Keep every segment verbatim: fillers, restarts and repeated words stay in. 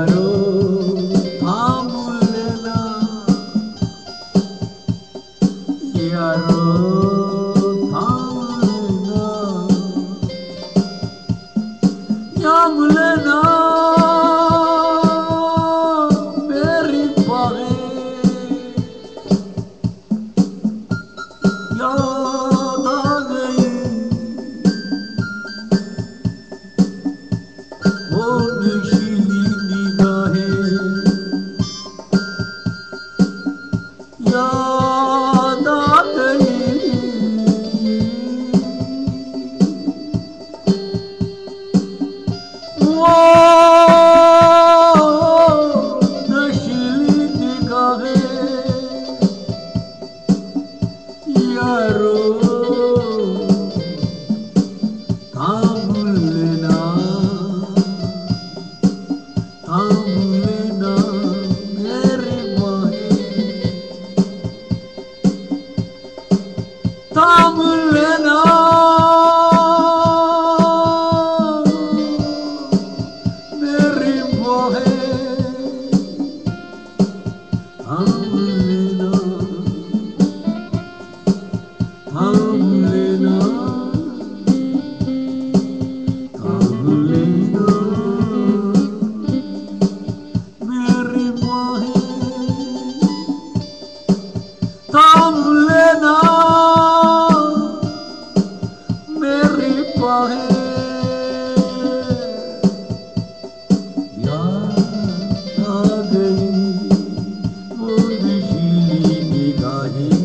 यारो थाम लेना, यारो थाम लेना, थाम लेना मेरी बाहें, याद आ गई वो नशीली निगाहें, याद आ गई वो नशीली निगाहें, यारो थाम लेना, थाम लेना मेरी बाहें, थाम लेना मेरी बाहें, थाम लेना, थाम लेना, थाम लेना मेरी बाहें, थाम लेना मेरी बाहें, याद आ गई वो नशीली निगाहें,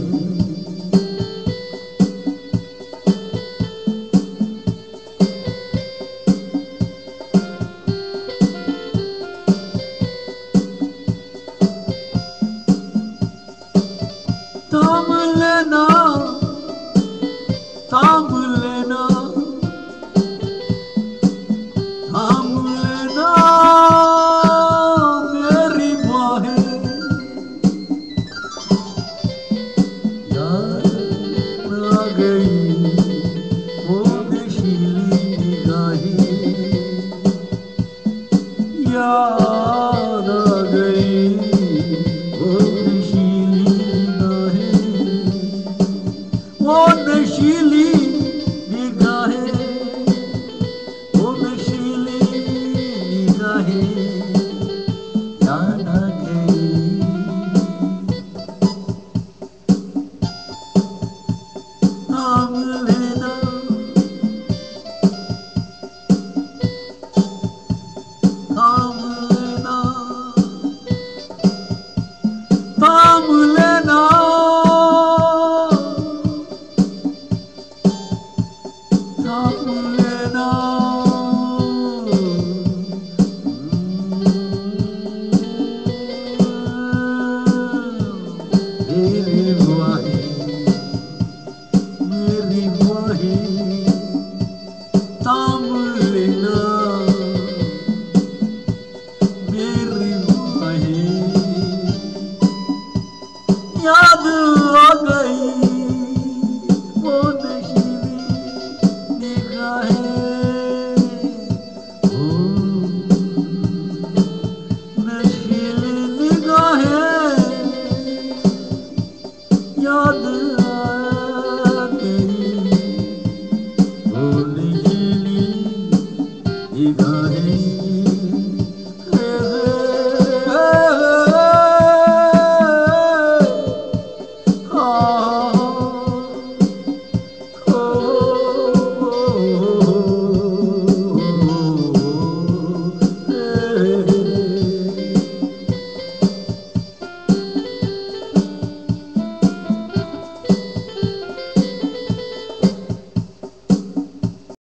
थाम लेना, थाम लेना, थाम लेना मेरी बाहें, याद आ गई वो नशीली निगाहें, याद